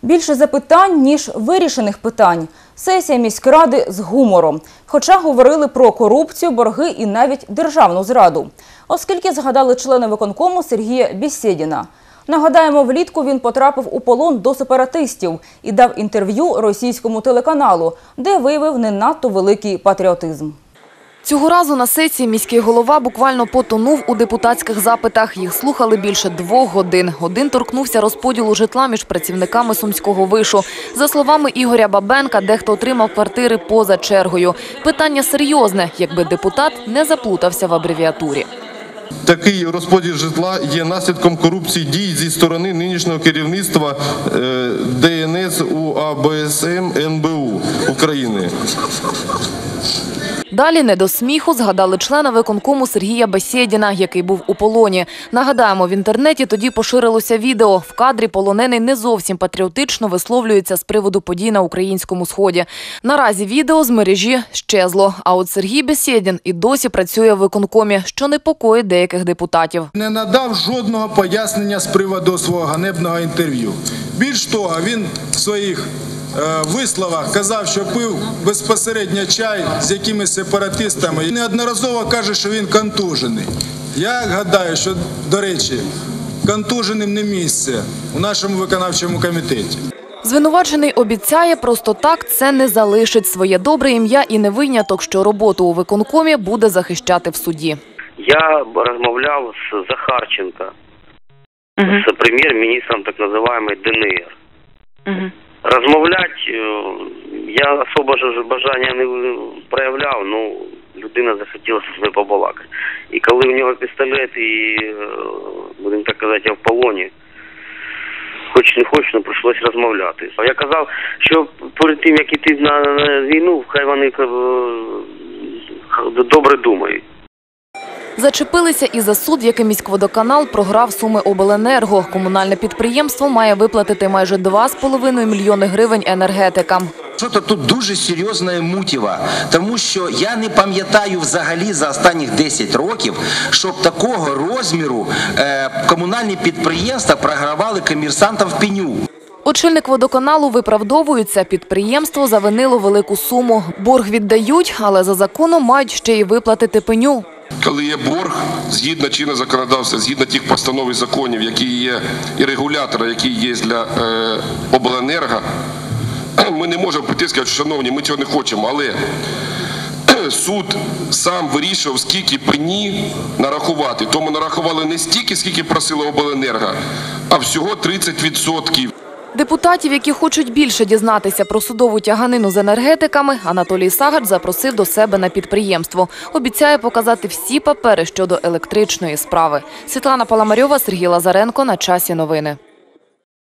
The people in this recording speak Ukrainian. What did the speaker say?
Більше запитань, ніж вирішених питань. Сесія міськради з гумором. Хоча говорили про корупцію, борги і навіть державну зраду. Оскільки згадали члени виконкому Сергія Бєсєдіна. Нагадаємо, влітку він потрапив у полон до сепаратистів і дав інтерв'ю російському телеканалу, де виявив не надто великий патріотизм. Цього разу на сесії міський голова буквально потонув у депутатських запитах. Їх слухали більше 2 годин. Один торкнувся розподілу житла між працівниками Сумського вишу. За словами Ігоря Бабенка, дехто отримав квартири поза чергою. Питання серйозне, якби депутат не заплутався в абревіатурі. Такий розподіл житла є наслідком корупції дій зі сторони нинішнього керівництва ДНС УАБСМ НБУ України. Далі не до сміху згадали члена виконкому Сергія Бєсєдіна, який був у полоні. Нагадаємо, в інтернеті тоді поширилося відео. В кадрі полонений не зовсім патріотично висловлюється з приводу подій на українському Сході. Наразі відео з мережі щезло. А от Сергій Бєсєдін і досі працює в виконкомі, що непокоїть деяких депутатів. Не надав жодного пояснення з приводу свого ганебного інтерв'ю. Більш того, він в своїх висловах казав, що пив безпосередньо чай з якимись сепаратистами. І неодноразово каже, що він контужений. Я гадаю, що, до речі, контуженим не місце у нашому виконавчому комітеті. Звинувачений обіцяє, просто так це не залишить. Своє добре ім'я і не виняток, що роботу у виконкомі буде захищати в суді. Я розмовляв з Захарченко, з прем'єр-міністром так званої ДНР. Розмовляти я особо ж бажання не проявляв, ну людина захотіла з мною побалакати. І коли в нього пістолет і, будемо так казати, я в полоні, хоч не хоч, але прийшлося розмовляти. Я казав, що перед тим, як іти на війну, хай вони добре думають. Зачепилися і за суд, який міськводоканал програв Сумиобленерго. Комунальне підприємство має виплатити майже 2,5 мільйони гривень енергетикам. Що-то тут дуже серйозне мутіва, тому що я не пам'ятаю взагалі за останніх 10 років, щоб такого розміру комунальні підприємства програвали комерсантам в пеню. Очільник водоканалу виправдовується, підприємство завинило велику суму. Борг віддають, але за законом мають ще й виплатити пеню. Коли є борг, згідно чинного законодавства, згідно тих постанов і законів, які є, і регулятора, які є для обленерго, ми не можемо прийти і сказати, що, шановні, ми цього не хочемо, але суд сам вирішив, скільки пені нарахувати. Тому нарахували не стільки, скільки просило обленерго, а всього 30%. Депутатів, які хочуть більше дізнатися про судову тяганину з енергетиками, Анатолій Сагач запросив до себе на підприємство. Обіцяє показати всі папери щодо електричної справи. Світлана Паламарьова, Сергій Лазаренко. На часі новини.